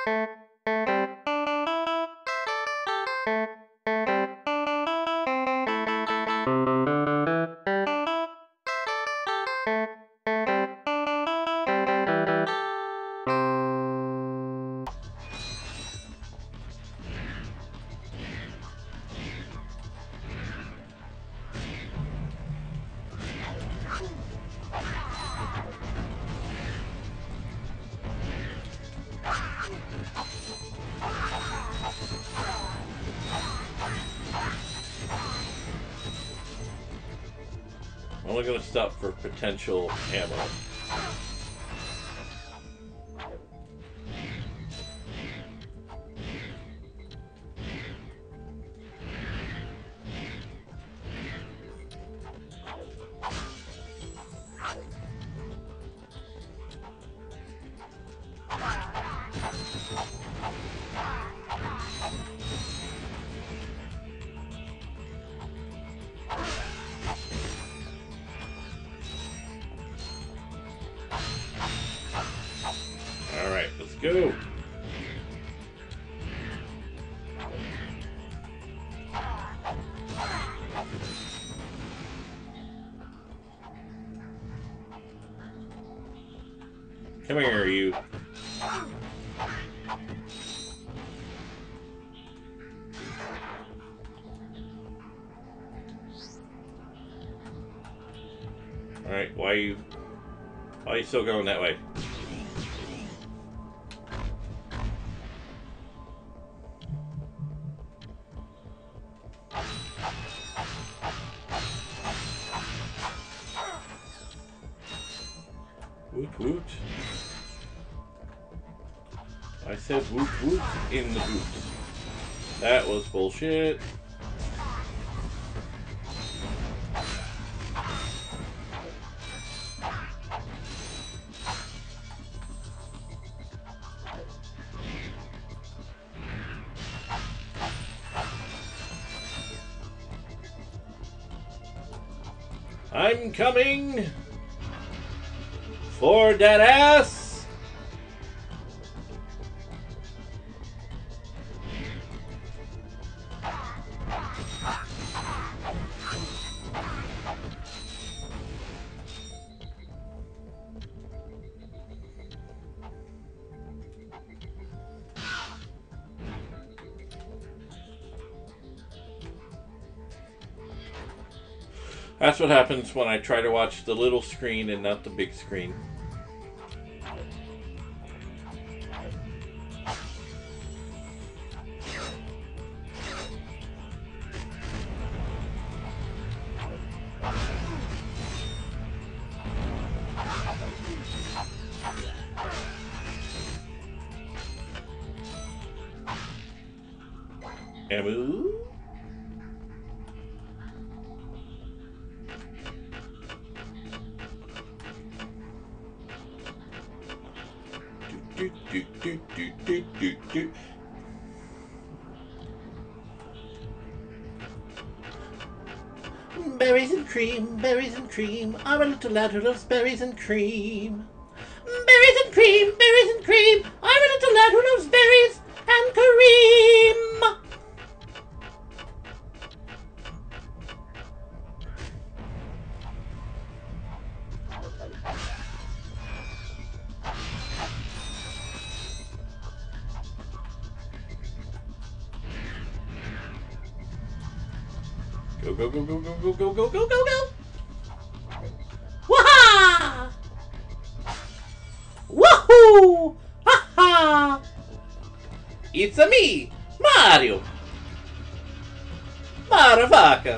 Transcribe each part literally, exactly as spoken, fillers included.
I'm only going to stop for potential ammo. Alright, let's go. Come here, you. Alright, why are you why are you still going that way? Woot woot. I said woot woot in the boot. That was bullshit. I'm coming for that ass. That's what happens when I try to watch the little screen and not the big screen. Emu? Do, do, do, do, do, do, do. Berries and cream, berries and cream. I'm a little lad who loves berries and cream. Berries and cream, berries and cream. I'm a little lad who loves berries and cream. Go, go, go, go, go, go, go, go, go, go, go! Waha! Woohoo! Ha ha! It's a me, Mario! Motherfucker!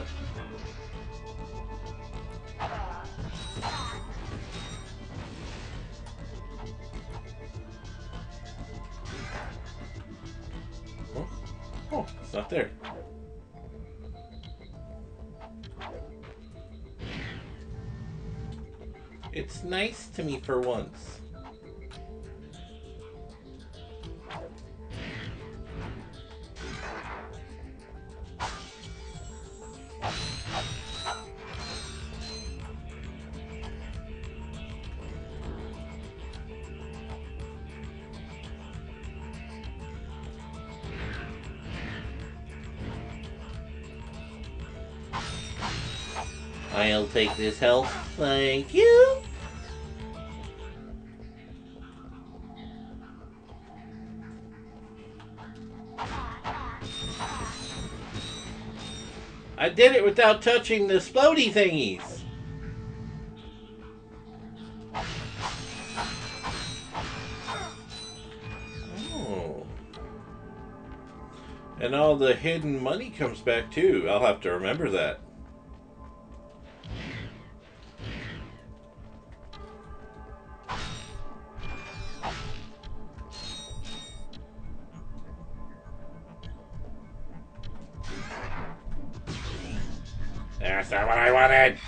Oh, oh, it's not there. It's nice to me for once. I'll take this health. Thank you. I did it without touching the explodey thingies. Oh. And all the hidden money comes back too. I'll have to remember that. That's not what I wanted.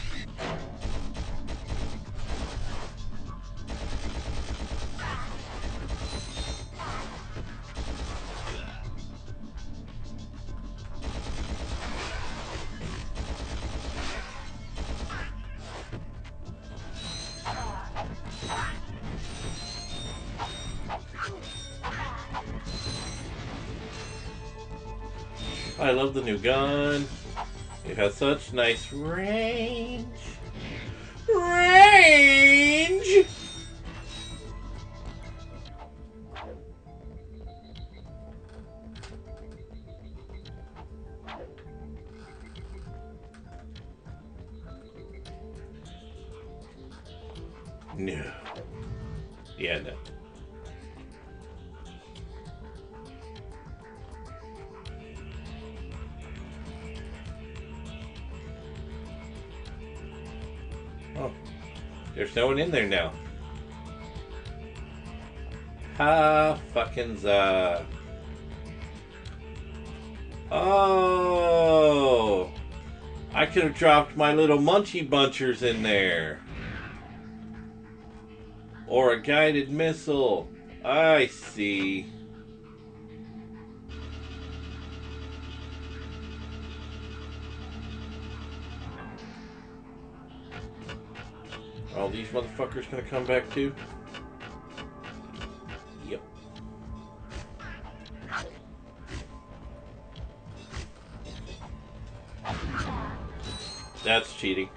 I love the new gun. It has such nice range. Range! No. Yeah, no. Oh, there's no one in there now. Ha, fucking za. Oh, I could have dropped my little munchie bunchers in there. Or a guided missile. I see. Are all these motherfuckers gonna come back too? Yep. That's cheating.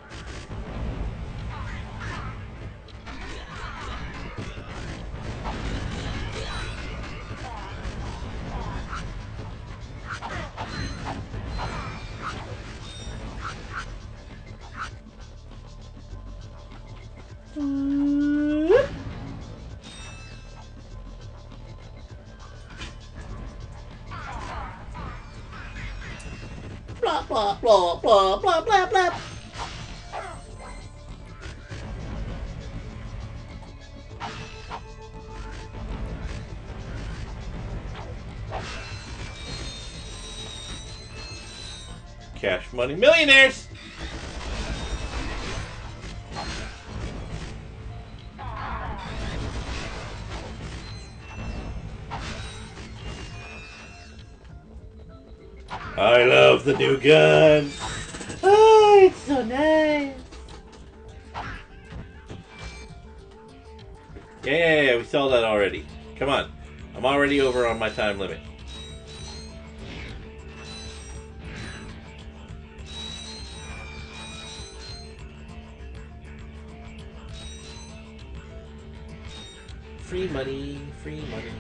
Blah blah blah blah blah blah blah. Cash money millionaires. I love the new gun. Oh, it's so nice. Yeah, yeah, yeah, we saw that already. Come on. I'm already over on my time limit. Free money, free money.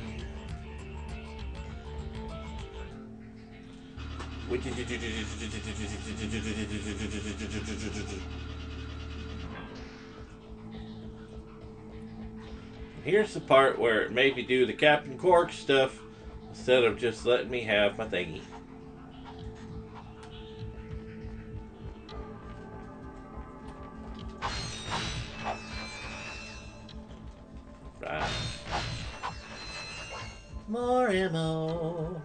Here's the part where it made me do the Captain Cork stuff instead of just letting me have my thingy. Right. More ammo.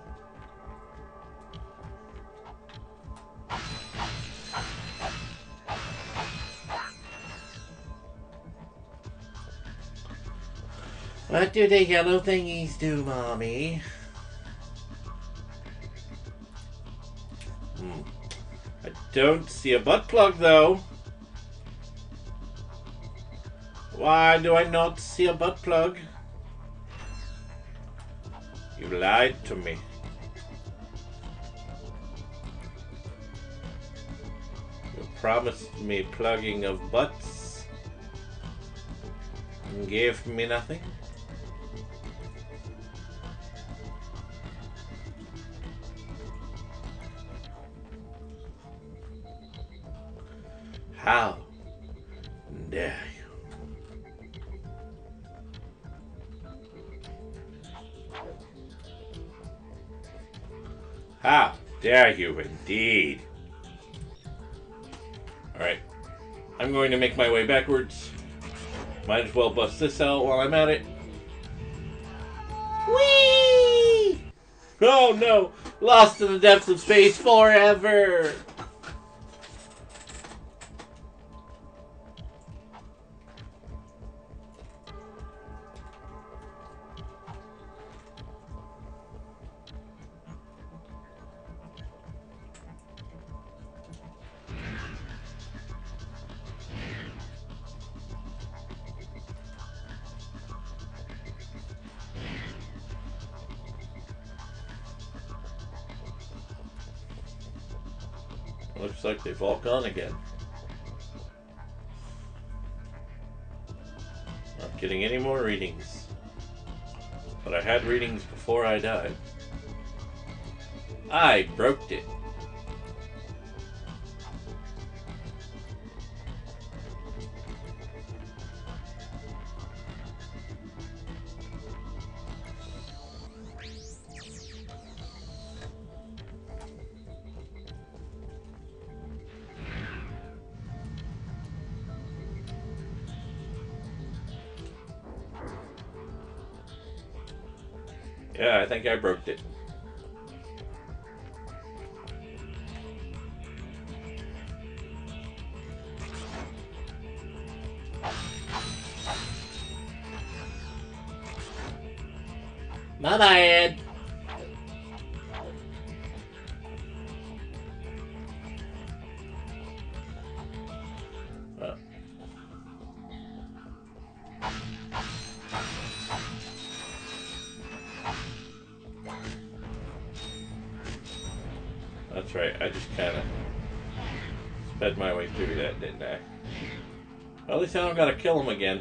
What do the yellow thingies do, Mommy? Hmm. I don't see a butt plug, though. Why do I not see a butt plug? You lied to me. You promised me plugging of butts and gave me nothing. How dare you? How dare you indeed? Alright. I'm going to make my way backwards. Might as well bust this out while I'm at it. Whee! Oh no! Lost in the depths of space forever! Looks like they've all gone again. Not getting any more readings. But I had readings before I died. I broke it. Yeah, I think I broke it. My bad. That's right, I just kind of sped my way through that, didn't I? Well, at least I don't gotta kill him again.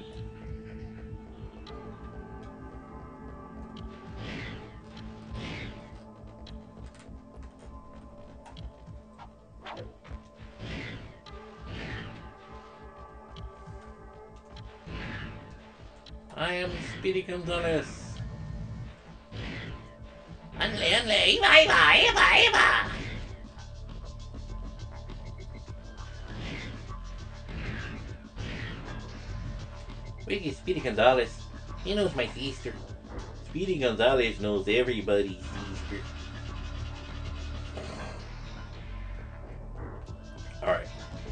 I am Speedy Gonzales. Unley, unley, Eva, Eva, Eva, Eva! Where's Speedy Gonzales? He knows my sister. Speedy Gonzales knows everybody's sister. Alright.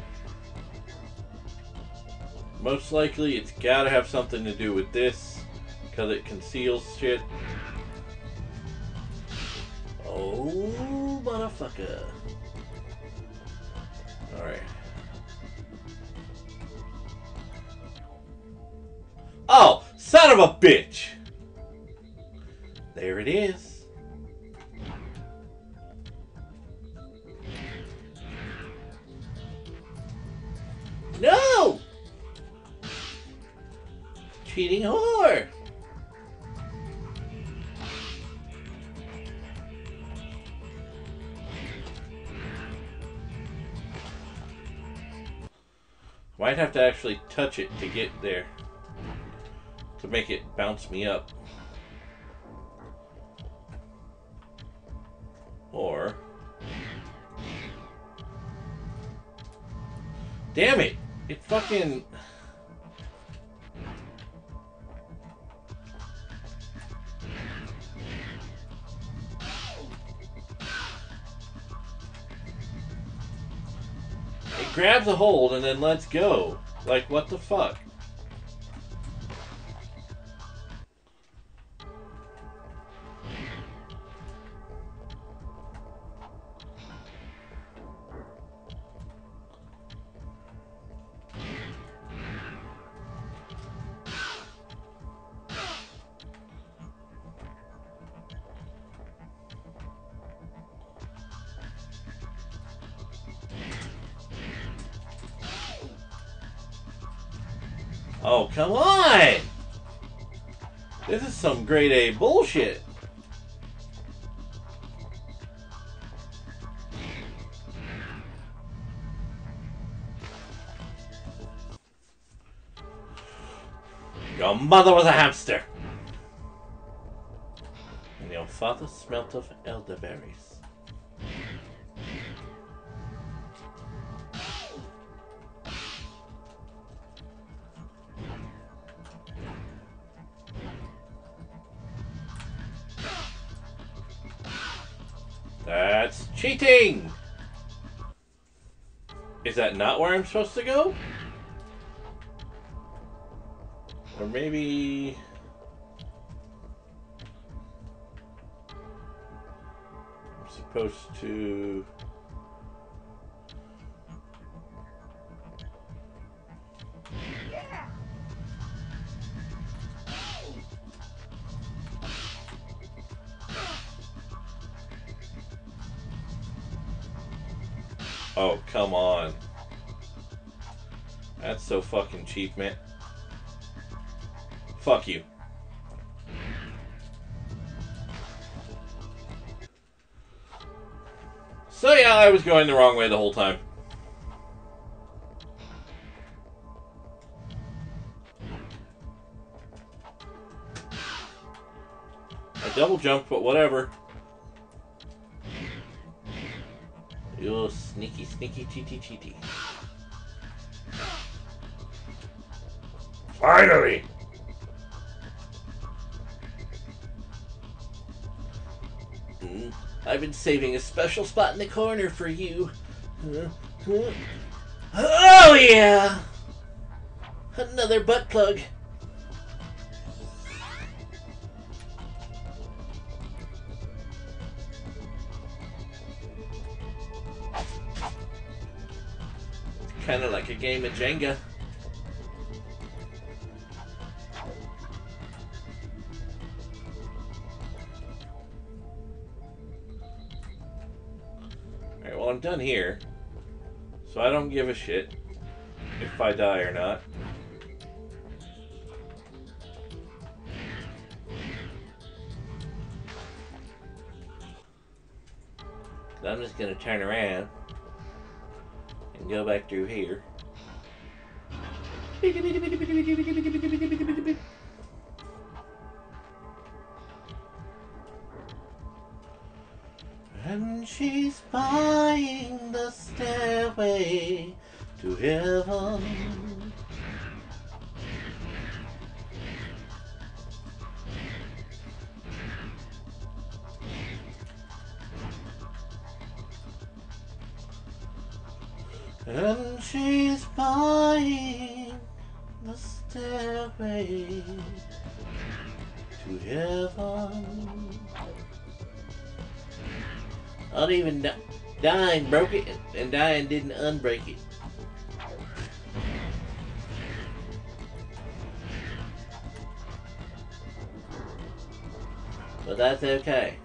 Most likely it's gotta have something to do with this, because it conceals shit. Oh, motherfucker. Alright. Oh, son of a bitch! There it is. No! Cheating whore! Might have to actually touch it to get there. To make it bounce me up. Or... Damn it! It fucking... It grabs a hold and then lets go. Like, what the fuck? Oh, come on! This is some grade A bullshit. Your mother was a hamster. And your father smelt of elderberries. That's cheating! Is that not where I'm supposed to go? Or maybe... I'm supposed to... Oh, come on. That's so fucking cheap, man. Fuck you. So yeah, I was going the wrong way the whole time. I double jumped, but whatever. You sneaky, sneaky, cheaty, cheaty. Finally! Mm, I've been saving a special spot in the corner for you. Uh, uh. Oh yeah! Another butt plug. Kind of like a game of Jenga. Alright, well I'm done here. So I don't give a shit if I die or not. So I'm just gonna turn around and go back through here. And she's buying the stairway to heaven. And she's buying the stairway to heaven. Not even di dying broke it, and dying didn't unbreak it. But that's okay.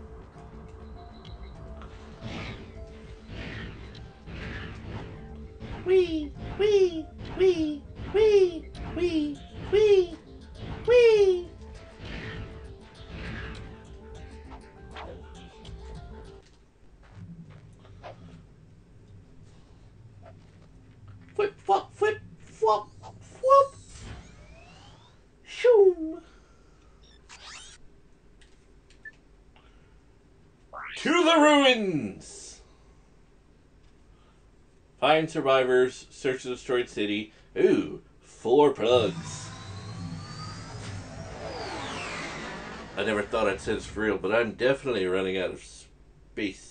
Wee, wee, wee, wee, wee, wee, wee. Flip, flop, flip, flop, flop. Shoom. To the ruins. Find survivors, search the destroyed city. Ooh, four plugs. I never thought I'd say this for real, but I'm definitely running out of space.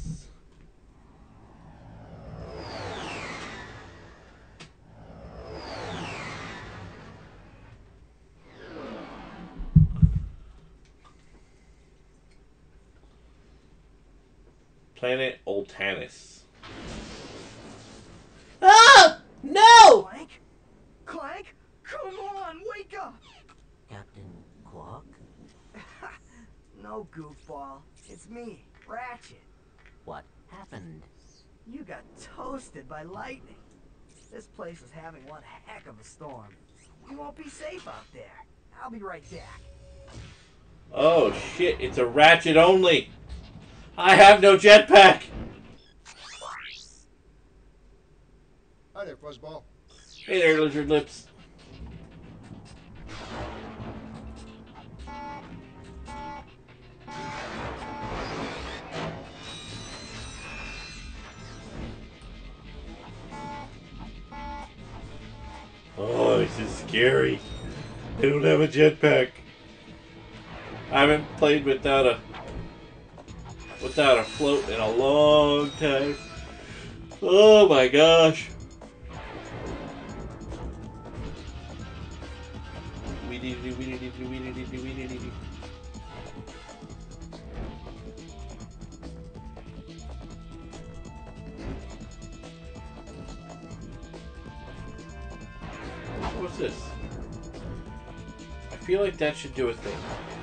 Planet Oltanis. Ah! No! Clank? Clank? Come on, wake up! Captain Quark? No, goofball. It's me, Ratchet. What happened? You got toasted by lightning. This place is having one heck of a storm. You won't be safe out there. I'll be right back. Oh shit, it's a Ratchet only. I have no jetpack. Hi there, Fuzzball. Hey there, Lizard Lips. Oh, this is scary. They don't have a jetpack. I haven't played without a without a float in a long time. Oh my gosh. We need to do, we need to do, we need to do, we need to do. What's this? I feel like that should do a thing.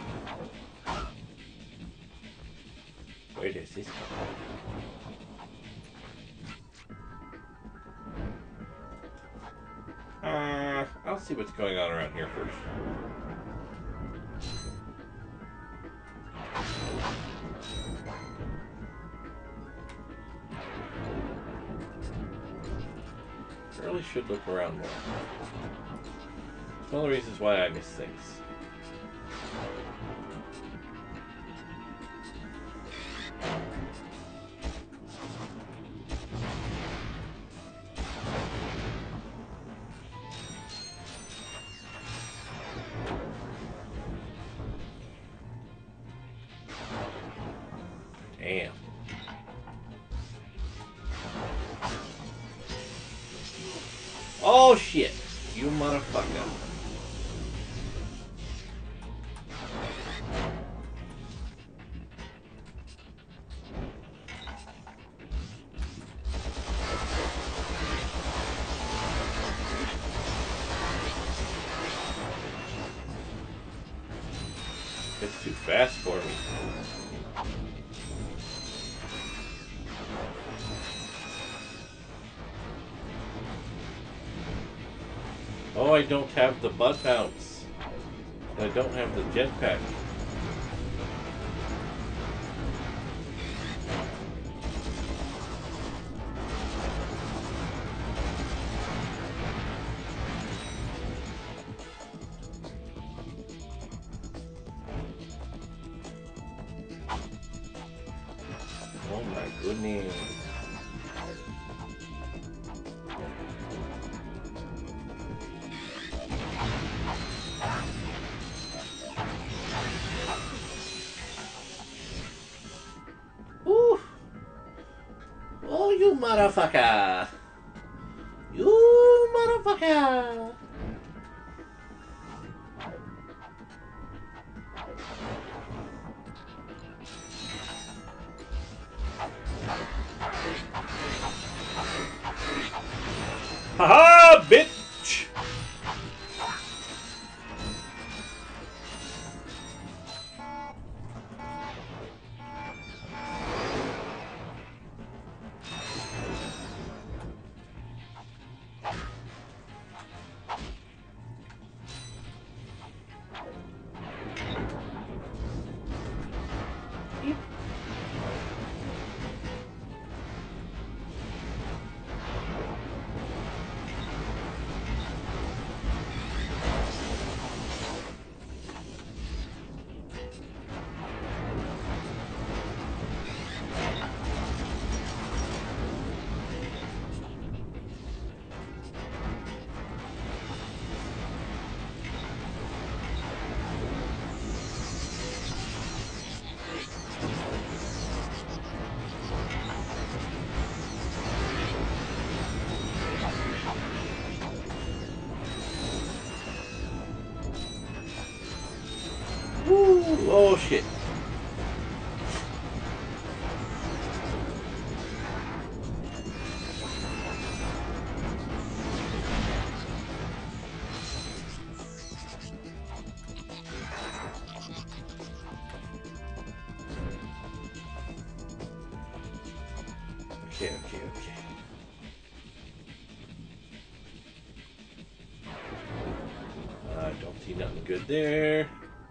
Where does this go? Uh, I'll see what's going on around here first. I really should look around more. It's one of the reasons why I miss things. Damn. Oh shit! You motherfucker. It's too fast for me. Oh, I don't have the butt bounce. I don't have the jetpack. Oh my goodness. Ooh. Oh, you motherfucker. You motherfucker. Haha, bitch! Woo! Oh shit. Okay, okay, okay. good there.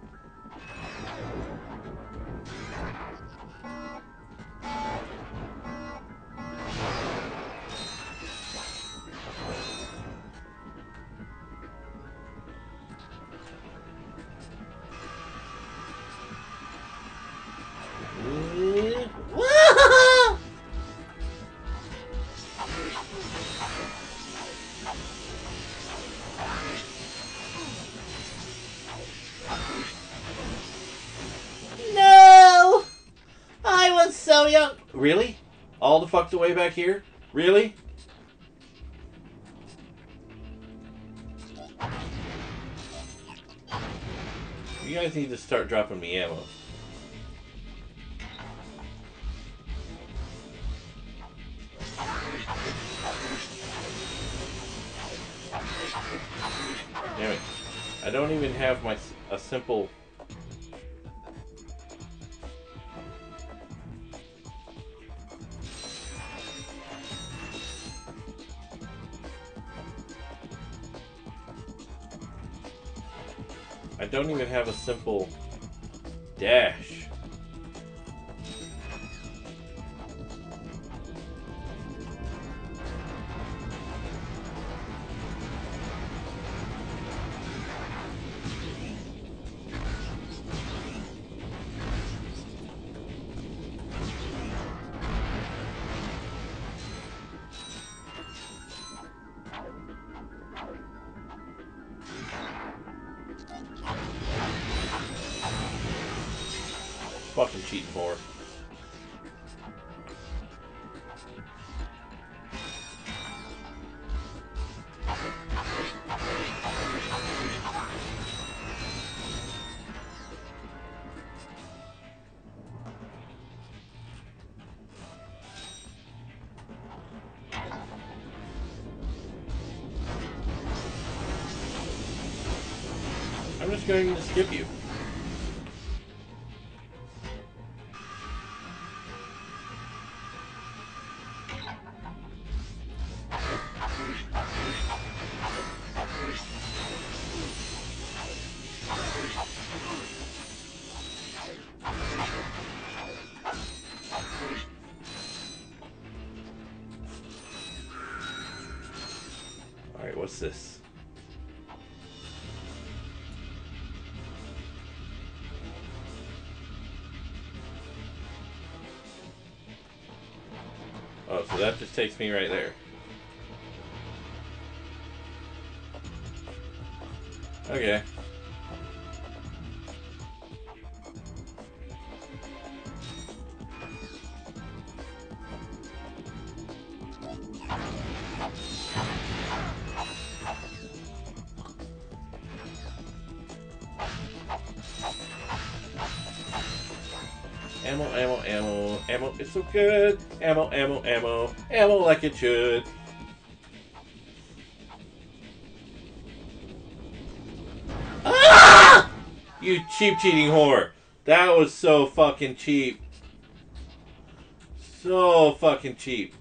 No! I was so young. Really? All the fucked away back here? Really? You guys need to start dropping me ammo. Damn it. I don't even have my a simple... I don't even have a simple dash. Fucking cheating more. I'm just going to skip you. Alright, what's this? Oh, so that just takes me right there. Okay. Ammo, ammo, ammo, ammo, it's so good. Ammo, ammo, ammo, ammo like it should. Ah! You cheap cheating whore. That was so fucking cheap. So fucking cheap.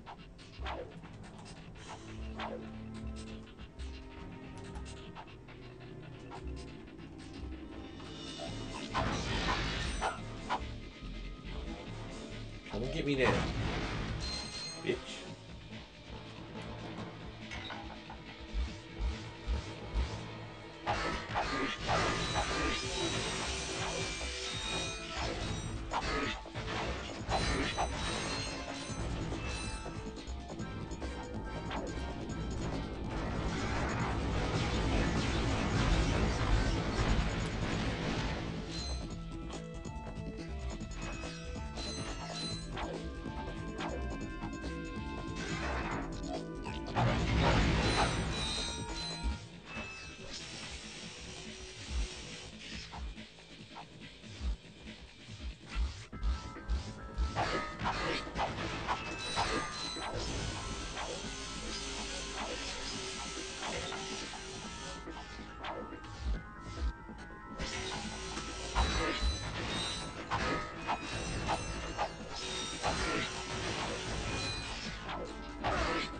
Come and get me now, bitch.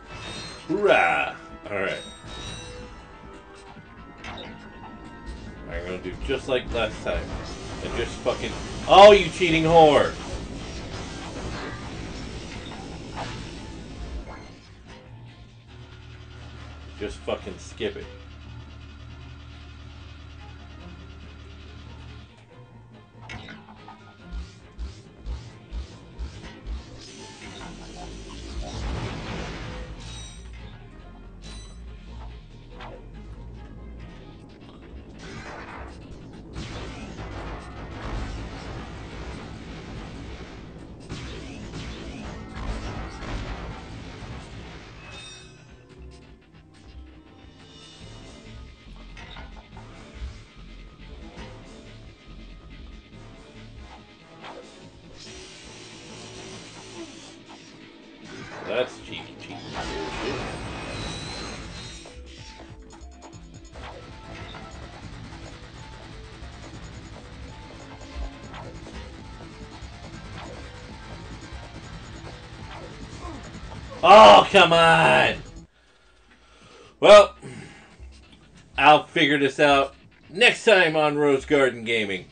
Hoorah! Alright. Alright, just like last time. And just fucking... Oh, you cheating whore! Just fucking skip it. That's cheeky, cheeky. Oh, come on! Well, I'll figure this out next time on Rose Garden Gaming.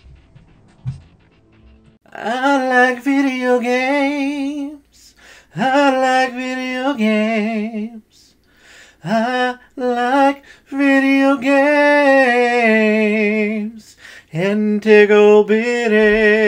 I like video games. I like video games. I like video games. And tickle bitty.